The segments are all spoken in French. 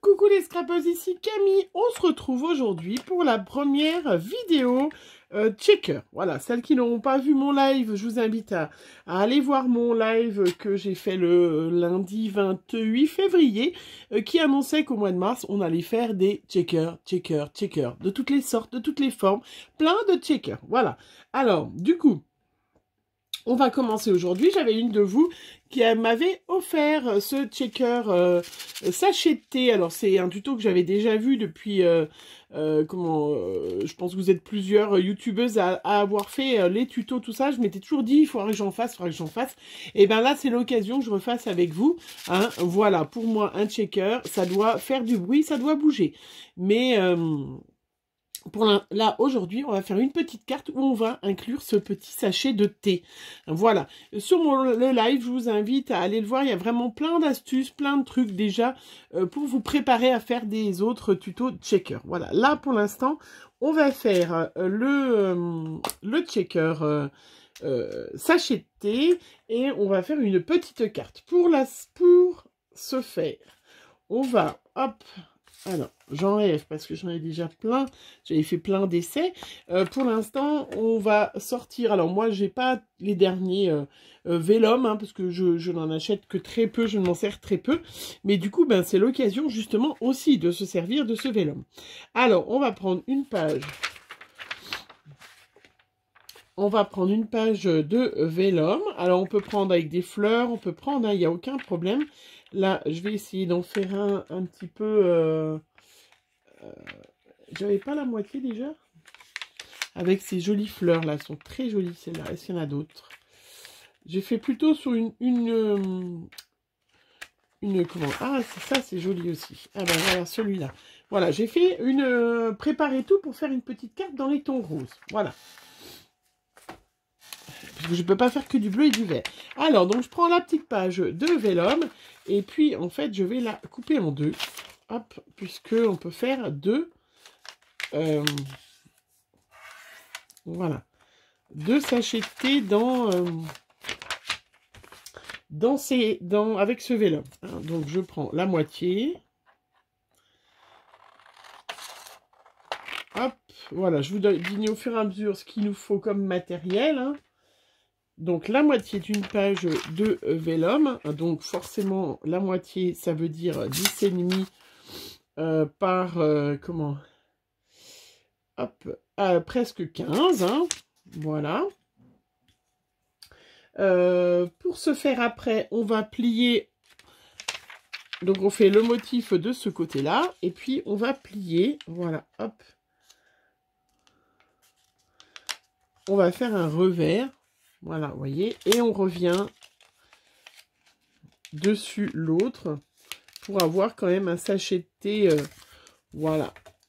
Coucou les scrappers, ici Camille. On se retrouve aujourd'hui pour la première vidéo checker. Voilà, celles qui n'auront pas vu mon live, je vous invite à aller voir mon live que j'ai fait le lundi 28 février qui annonçait qu'au mois de mars, on allait faire des checkers, de toutes les sortes, de toutes les formes, plein de checkers. Voilà. Alors, du coup, on va commencer aujourd'hui. J'avais une de vous qui m'avait offert ce checker sachet de thé. Alors, c'est un tuto que j'avais déjà vu depuis... je pense que vous êtes plusieurs youtubeuses à avoir fait les tutos, tout ça. Je m'étais toujours dit, il faudrait que j'en fasse, Et bien là, c'est l'occasion que je refasse avec vous. Hein. Voilà, pour moi, un checker, ça doit faire du bruit, ça doit bouger. Mais... là, aujourd'hui, on va faire une petite carte où on va inclure ce petit sachet de thé. Voilà. Sur le live, je vous invite à aller le voir. Il y a vraiment plein d'astuces, plein de trucs déjà pour vous préparer à faire des autres tutos checker. Voilà. Là, pour l'instant, on va faire le checker sachet de thé et on va faire une petite carte. Pour ce faire, on va, hop... Alors, j'enlève parce que j'en ai déjà plein. J'avais fait plein d'essais. Pour l'instant, on va sortir... Alors, moi, j'ai pas les derniers Vélum, hein, parce que je n'en achète que très peu. Je m'en sers très peu. Mais du coup, ben, c'est l'occasion, justement, aussi de se servir de ce Vélum. Alors, on va prendre une page. On va prendre une page de Vélum. Alors, on peut prendre avec des fleurs. On peut prendre, hein, il n'y a aucun problème. Là, je vais essayer d'en faire un petit peu... J'avais pas la moitié déjà. Avec ces jolies fleurs là. Elles sont très jolies celles-là. Est-ce qu'il y en a d'autres? J'ai fait plutôt sur une comment? Ah, ça, c'est joli aussi. Ah ben voilà, celui-là. Voilà, j'ai fait une... préparé tout pour faire une petite carte dans les tons roses. Voilà. Parce que je ne peux pas faire que du bleu et du vert. Alors, donc, je prends la petite page de Vélum. Et puis, en fait, je vais la couper en deux. Hop, puisqu'on peut faire deux... voilà. Deux sachets de thé avec ce Vélum. Hein, donc, je prends la moitié. Hop, voilà. Je vous dis au fur et à mesure ce qu'il nous faut comme matériel, hein. Donc, la moitié d'une page de Vélum. Donc, forcément, la moitié, ça veut dire 10,5 par... comment? Hop, presque 15. Hein, voilà. Pour ce faire après, on va plier. Donc, on fait le motif de ce côté-là. Et puis, on va plier. Voilà, hop. On va faire un revers. Voilà, vous voyez. Et on revient dessus l'autre pour avoir quand même un sachet de thé. Voilà.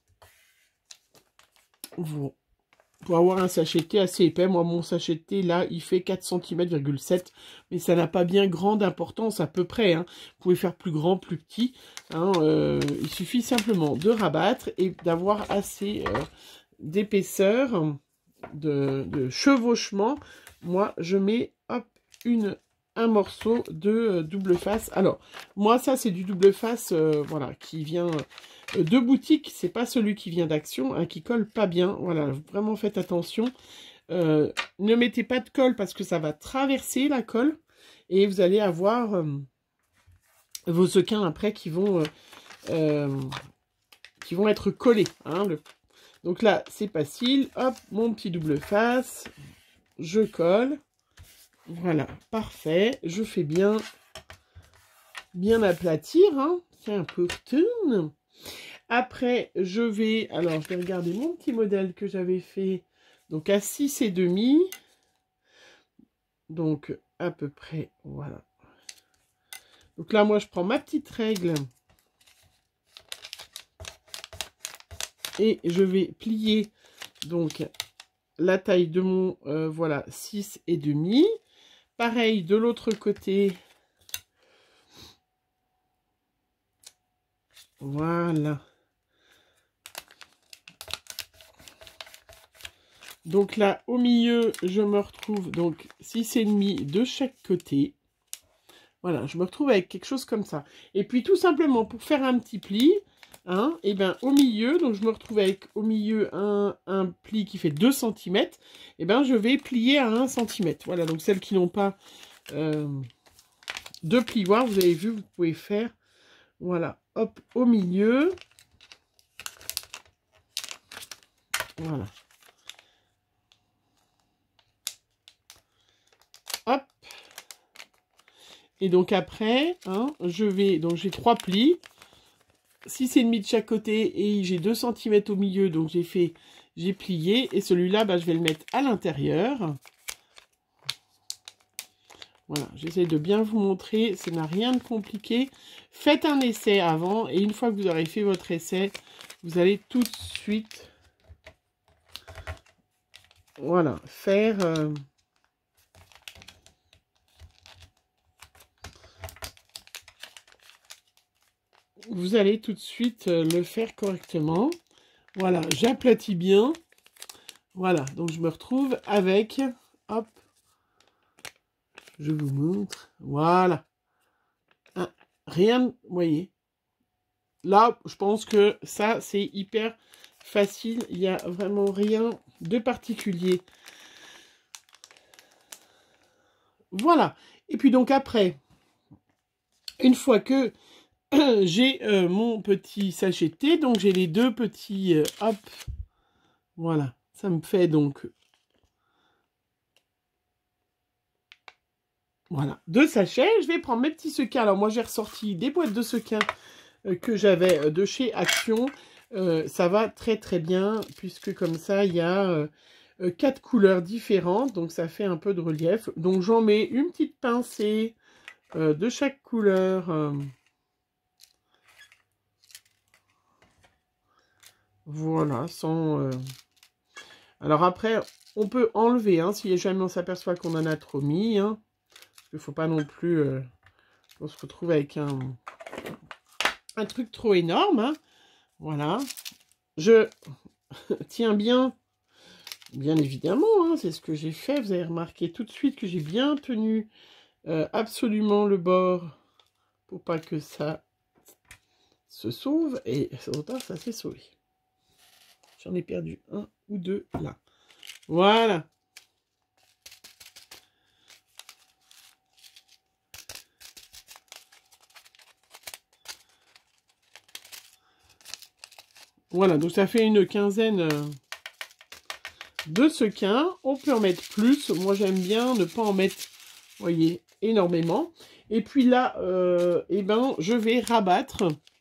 Pour avoir un sachet de thé assez épais. Moi, mon sachet de thé, là, il fait 4 cm,7 cm. Mais ça n'a pas bien grande importance à peu près. Hein. Vous pouvez faire plus grand, plus petit. Hein, il suffit simplement de rabattre et d'avoir assez d'épaisseur, de chevauchement. Moi, je mets, hop, un morceau de double face. Alors, moi, ça, c'est du double face, voilà, qui vient de boutique. C'est pas celui qui vient d'Action, hein, qui colle pas bien. Voilà, vraiment faites attention. Ne mettez pas de colle parce que ça va traverser la colle. Et vous allez avoir vos sequins après qui vont être collés. Hein, Donc là, c'est facile. Hop, mon petit double face. Je colle. Voilà, parfait. Je fais bien aplatir. Hein. C'est important. Après, je vais regarder mon petit modèle que j'avais fait. Donc, à 6,5. Donc, à peu près, voilà. Donc là, moi, je prends ma petite règle. Et je vais plier, donc, la taille de mon, voilà, 6,5. Pareil, de l'autre côté. Voilà. Donc là, au milieu, je me retrouve donc 6,5 de chaque côté. Voilà, je me retrouve avec quelque chose comme ça. Et puis tout simplement, pour faire un petit pli, hein, et ben au milieu, donc je me retrouve avec au milieu un pli qui fait 2 cm, et ben je vais plier à 1 cm. Voilà, donc celles qui n'ont pas de plioir, vous avez vu, vous pouvez faire, voilà, hop, au milieu. Voilà. Hop. Et donc après, hein, donc j'ai 3 plis. 6,5 de chaque côté et j'ai 2 cm au milieu, donc j'ai plié. Et celui-là, bah, je vais le mettre à l'intérieur. Voilà, j'essaie de bien vous montrer, ça n'a rien de compliqué. Faites un essai avant, et une fois que vous aurez fait votre essai, vous allez tout de suite, voilà, faire... vous allez tout de suite le faire correctement. Voilà, j'aplatis bien. Voilà, donc je me retrouve avec, hop, je vous montre, voilà. Ah, rien, vous voyez. Là, je pense que ça, c'est hyper facile. Il n'y a vraiment rien de particulier. Voilà. Et puis donc après, une fois que j'ai mon petit sachet de thé, donc j'ai les deux petits, hop, voilà. Ça me fait donc, voilà, 2 sachets. Je vais prendre mes petits sequins. Alors moi, j'ai ressorti des boîtes de sequins que j'avais de chez Action. Ça va très très bien, puisque comme ça, il y a 4 couleurs différentes, donc ça fait un peu de relief. Donc j'en mets une petite pincée de chaque couleur. Voilà, sans... Alors après, on peut enlever, hein, si jamais on s'aperçoit qu'on en a trop mis. Hein, parce qu'il ne faut pas non plus qu'on se retrouve avec un truc trop énorme. Hein. Voilà. Je tiens bien évidemment, hein, c'est ce que j'ai fait. Vous avez remarqué tout de suite que j'ai bien tenu absolument le bord pour pas que ça se sauve. Et ça s'est sauvé. J'en ai perdu un ou deux là. Voilà. Voilà, donc ça fait une quinzaine de sequins. On peut en mettre plus. Moi, j'aime bien ne pas en mettre, vous voyez, énormément. Et puis là, eh ben, je vais rabattre.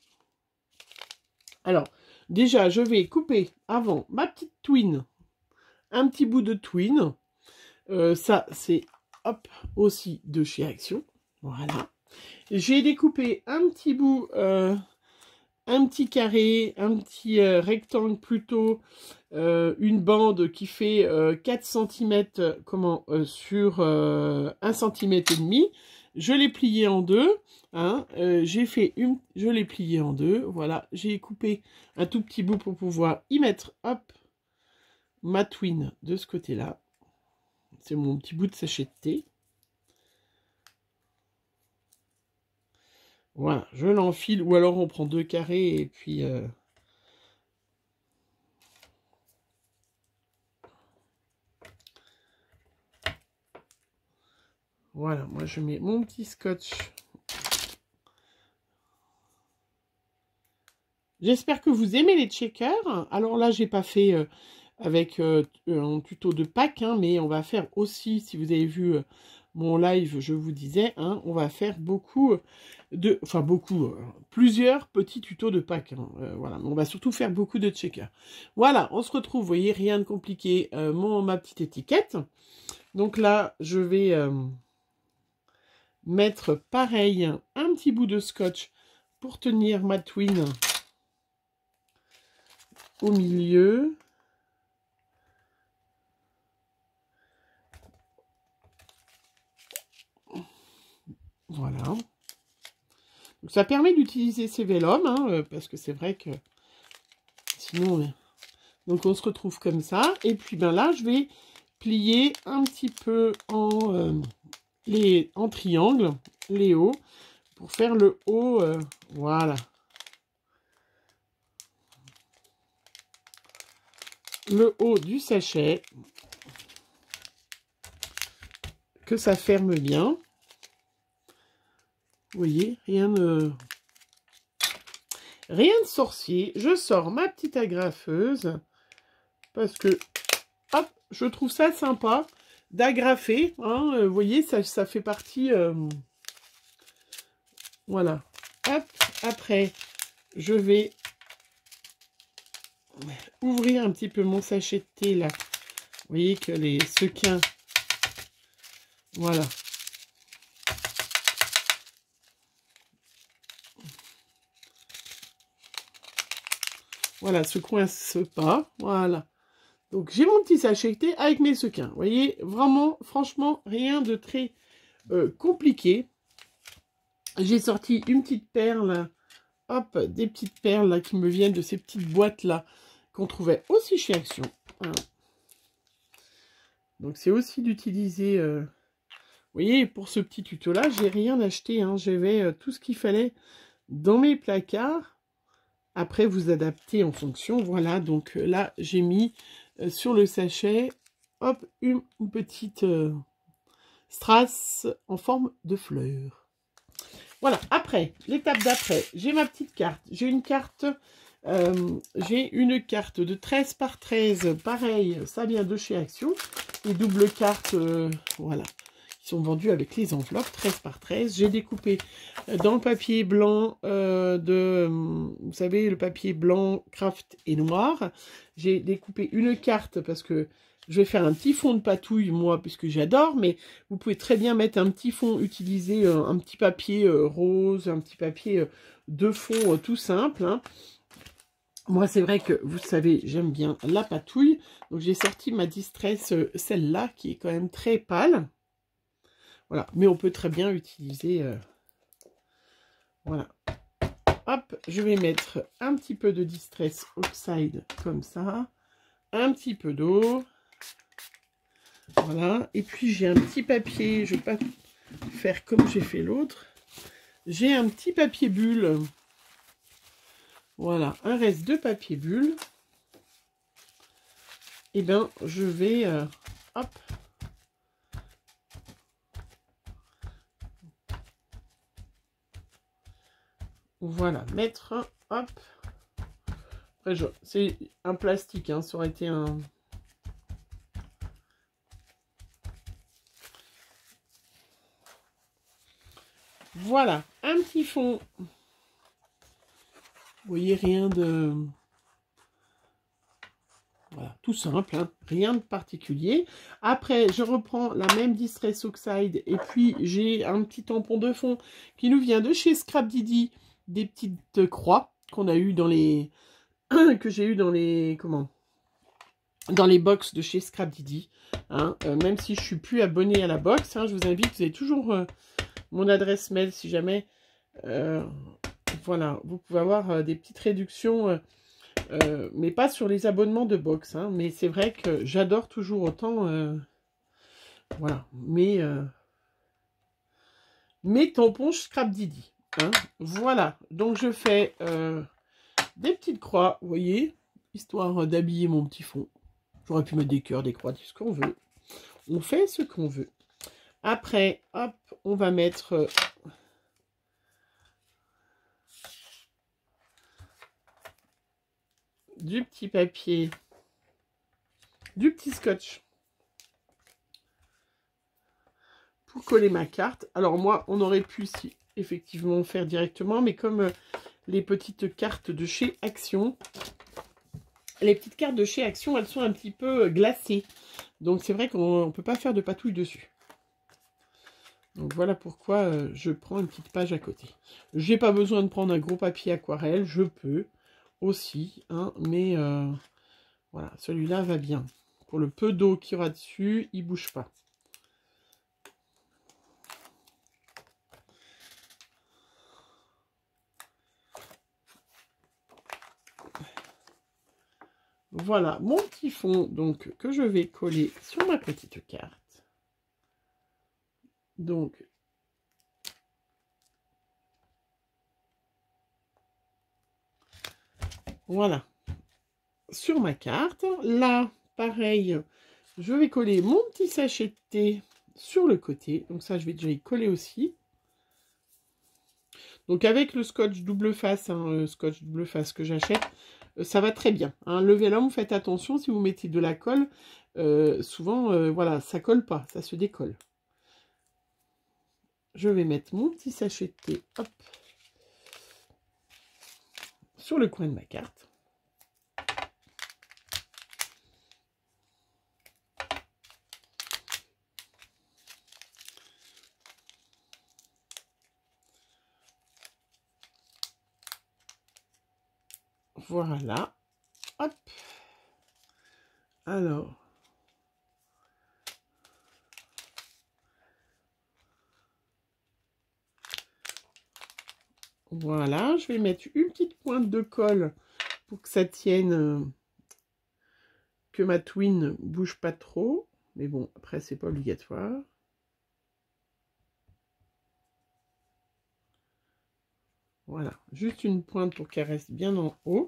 Alors, déjà, je vais couper avant ma petite twine. Un petit bout de twine. Ça, c'est, hop, aussi de chez Action. Voilà. J'ai découpé un petit bout... un petit carré, un petit rectangle plutôt, une bande qui fait 4 cm sur 1 cm et demi. Je l'ai plié en deux. Hein, je l'ai plié en deux. Voilà, j'ai coupé un tout petit bout pour pouvoir y mettre, hop, ma twine de ce côté-là. C'est mon petit bout de sachet de thé. Voilà, je l'enfile, ou alors on prend 2 carrés et puis... Voilà, moi je mets mon petit scotch. J'espère que vous aimez les checkers. Alors là, j'ai pas fait avec un tuto de Pâques, hein, mais on va faire aussi, si vous avez vu mon live, je vous disais, hein, on va faire plusieurs petits tutos de Pâques. Hein, voilà, mais on va surtout faire beaucoup de checkers. Voilà, on se retrouve, vous voyez, rien de compliqué, ma petite étiquette. Donc là, je vais mettre pareil un petit bout de scotch pour tenir ma twine au milieu. Voilà. Donc ça permet d'utiliser ces vélums, hein, parce que c'est vrai que sinon... Donc on se retrouve comme ça. Et puis ben là, je vais plier un petit peu en en triangle, les hauts, pour faire le haut, voilà. Le haut du sachet, que ça ferme bien. Vous voyez, rien de sorcier. Je sors ma petite agrafeuse parce que, hop, je trouve ça sympa d'agrafer. Hein, vous voyez, ça fait partie... voilà. Hop, après, je vais ouvrir un petit peu mon sachet de thé, là. Vous voyez que les sequins... Voilà. Voilà, se coince pas. Voilà. Donc, j'ai mon petit sachet de thé avec mes sequins. Vous voyez, vraiment, franchement, rien de très compliqué. J'ai sorti une petite perle. Hop, des petites perles là, qui me viennent de ces petites boîtes là qu'on trouvait aussi chez Action. Voilà. Donc c'est aussi d'utiliser... vous voyez, pour ce petit tuto là, j'ai rien acheté. Hein. J'avais tout ce qu'il fallait dans mes placards. Après, vous adaptez en fonction. Voilà, donc là, j'ai mis sur le sachet, hop, une petite strass en forme de fleur. Voilà, après, l'étape d'après, j'ai ma petite carte. J'ai une carte de 13 par 13, pareil, ça vient de chez Action. Les doubles cartes, voilà, qui sont vendues avec les enveloppes, 13 par 13. J'ai découpé dans le papier blanc vous savez, le papier blanc, craft et noir. J'ai découpé une carte parce que je vais faire un petit fond de patouille, moi, puisque j'adore, mais vous pouvez très bien mettre un petit fond, utiliser un petit papier rose, un petit papier de fond tout simple. Hein. Moi, c'est vrai que, vous savez, j'aime bien la patouille. Donc, j'ai sorti ma Distress, celle-là, qui est quand même très pâle. Voilà, mais on peut très bien utiliser... voilà. Hop, je vais mettre un petit peu de Distress Oxide, comme ça. Un petit peu d'eau. Voilà, et puis j'ai un petit papier, je ne vais pas faire comme j'ai fait l'autre. J'ai un petit papier bulle. Voilà, un reste de papier bulle. Et bien, je vais, hop. Voilà, mettre, hop. Après, c'est un plastique, hein, ça aurait été un... Voilà, un petit fond. Vous voyez, rien de... Voilà, tout simple, hein, rien de particulier. Après, je reprends la même Distress Oxide et puis j'ai un petit tampon de fond qui nous vient de chez Scrap Didi, des petites croix qu'on a eu dans les... que j'ai eu dans les... Comment? Dans les box de chez Scrap Didi. Hein, même si je suis plus abonnée à la box, hein, je vous invite, vous avez toujours mon adresse mail si jamais... voilà, vous pouvez avoir des petites réductions... mais pas sur les abonnements de box, hein, mais c'est vrai que j'adore toujours autant, voilà, mes tampons Scrap Didi, hein, voilà, donc je fais des petites croix, vous voyez, histoire d'habiller mon petit fond. J'aurais pu mettre des cœurs, des croix, ce qu'on veut, on fait ce qu'on veut. Après, hop, on va mettre... du petit papier, du petit scotch pour coller ma carte. Alors moi, on aurait pu effectivement faire directement, mais comme les petites cartes de chez Action, les petites cartes de chez Action, elles sont un petit peu glacées. Donc c'est vrai qu'on ne peut pas faire de patouille dessus. Donc voilà pourquoi je prends une petite page à côté. J'ai pas besoin de prendre un gros papier aquarelle, je peux aussi, hein, mais voilà, celui-là va bien. Pour le peu d'eau qu'il y aura dessus, il bouge pas. Voilà mon petit fond donc que je vais coller sur ma petite carte. Donc, voilà. Sur ma carte. Là, pareil, je vais coller mon petit sachet de thé sur le côté. Donc ça, je vais déjà y coller aussi. Donc avec le scotch double face, hein, le scotch double face que j'achète, ça va très bien. Hein. Le vélum, faites attention, si vous mettez de la colle, souvent, voilà, ça colle pas, ça se décolle. Je vais mettre mon petit sachet de thé, hop, sur le coin de ma carte. Voilà, hop. Alors, voilà, je vais mettre une petite pointe de colle pour que ça tienne, que ma twine bouge pas trop. Mais bon, après, c'est pas obligatoire. Voilà, juste une pointe pour qu'elle reste bien en haut.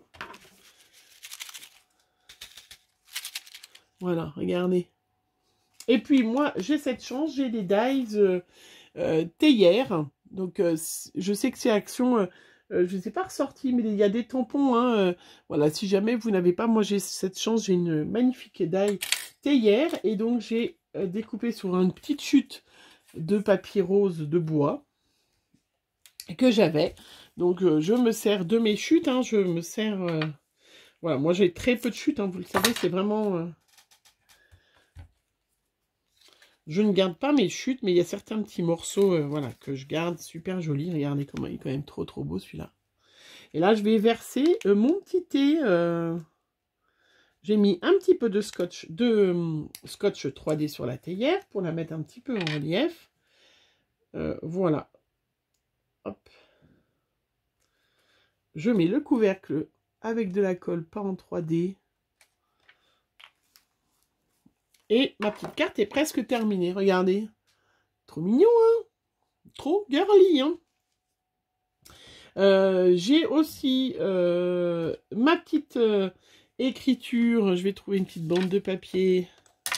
Voilà, regardez. Et puis moi, j'ai cette chance, j'ai des dies théières. Donc, je sais que c'est Action, je ne les ai pas ressortis, mais il y a des tampons. Hein, voilà, si jamais vous n'avez pas, moi j'ai cette chance, j'ai une magnifique die théière. Et donc, j'ai découpé sur une petite chute de papier rose de bois que j'avais. Donc, je me sers de mes chutes. Hein, je me sers... voilà, moi j'ai très peu de chutes, hein, vous le savez, c'est vraiment... Je ne garde pas mes chutes, mais il y a certains petits morceaux voilà, que je garde, super jolis. Regardez comment il est quand même trop beau celui-là. Et là, je vais verser mon petit thé. J'ai mis un petit peu de scotch 3D sur la théière pour la mettre un petit peu en relief. Voilà. Hop. Je mets le couvercle avec de la colle, pas en 3D. Et ma petite carte est presque terminée. Regardez. Trop mignon, hein? Trop girly, hein? J'ai aussi ma petite écriture. Je vais trouver une petite bande de papier.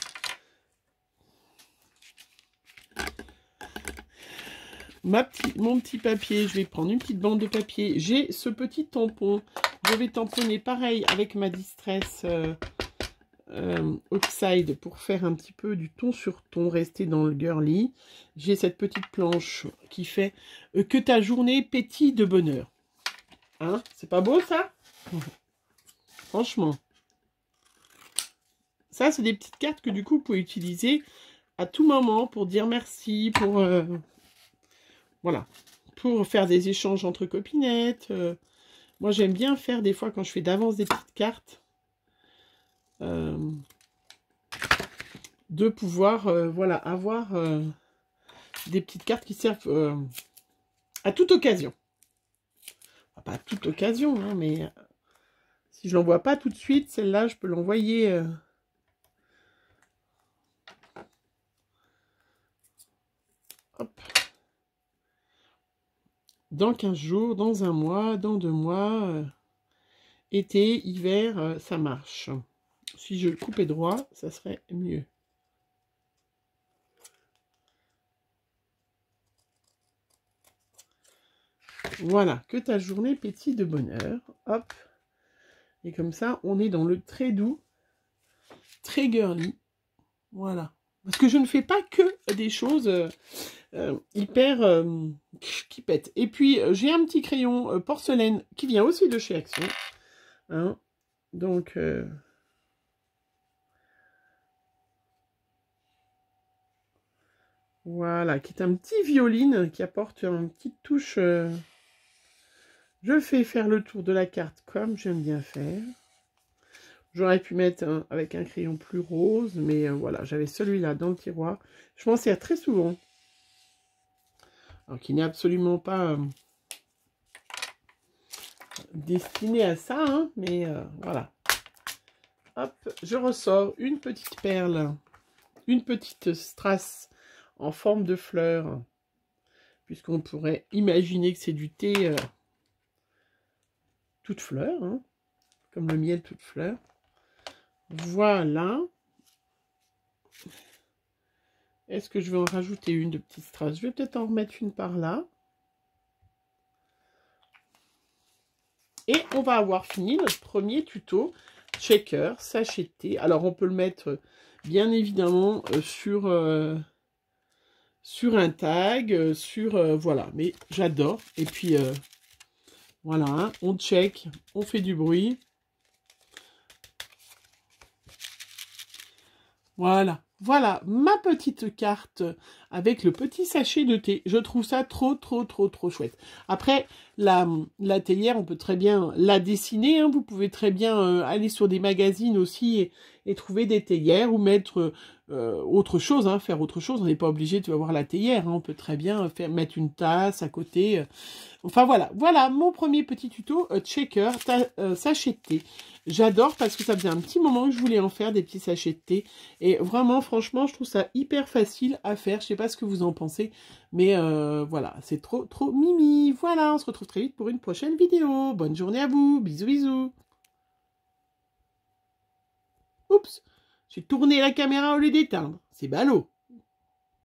Mon petit papier. Je vais prendre une petite bande de papier. J'ai ce petit tampon. Je vais tamponner pareil avec ma Distress Oxide pour faire un petit peu du ton sur ton, rester dans le girly. J'ai cette petite planche qui fait que ta journée pétille de bonheur. Hein, c'est pas beau ça? Franchement. Ça, c'est des petites cartes que du coup, vous pouvez utiliser à tout moment pour dire merci, pour voilà, pour faire des échanges entre copinettes. Moi, j'aime bien faire des fois quand je fais d'avance des petites cartes. De pouvoir voilà, avoir des petites cartes qui servent à toute occasion. Enfin, pas à toute occasion, hein, mais si je l'envoie pas tout de suite, celle-là, je peux l'envoyer hop, dans 15 jours, dans un mois, dans 2 mois, été, hiver, ça marche. Si je le coupais droit, ça serait mieux. Voilà, que ta journée pétille de bonheur. Hop. Et comme ça, on est dans le très doux, très girly. Voilà. Parce que je ne fais pas que des choses hyper qui pètent. Et puis, j'ai un petit crayon porcelaine qui vient aussi de chez Action. Hein. Donc... voilà, qui est un petit violine qui apporte une petite touche. Je fais faire le tour de la carte comme j'aime bien faire. J'aurais pu mettre avec un crayon plus rose, mais voilà, j'avais celui-là dans le tiroir. Je m'en sers très souvent. Alors, qui n'est absolument pas destiné à ça, hein, mais voilà. Hop, je ressors une petite perle, une petite strass en forme de fleur. Puisqu'on pourrait imaginer que c'est du thé toute fleur, hein, comme le miel toute fleur. Voilà. Est-ce que je vais en rajouter une de petite strass? Je vais peut-être en remettre une par là. Et on va avoir fini notre premier tuto shaker, sachet de thé. Alors on peut le mettre bien évidemment sur un tag, voilà. Mais j'adore. Et puis voilà, hein, on check, on fait du bruit. Voilà. Voilà ma petite carte avec le petit sachet de thé. Je trouve ça trop chouette. Après, la théière, on peut très bien la dessiner. Hein. Vous pouvez très bien aller sur des magazines aussi et trouver des théières ou mettre autre chose, hein, faire autre chose. On n'est pas obligé de avoir la théière. Hein. On peut très bien mettre une tasse à côté. Enfin voilà, voilà mon premier petit tuto shaker, sachet de thé. J'adore parce que ça faisait un petit moment que je voulais en faire des petits sachets de thé. Et vraiment, franchement, je trouve ça hyper facile à faire. Je sais pas ce que vous en pensez, mais voilà, c'est trop mimi. Voilà, on se retrouve très vite pour une prochaine vidéo. Bonne journée à vous, bisous bisous. Oups, j'ai tourné la caméra au lieu d'éteindre. C'est ballot.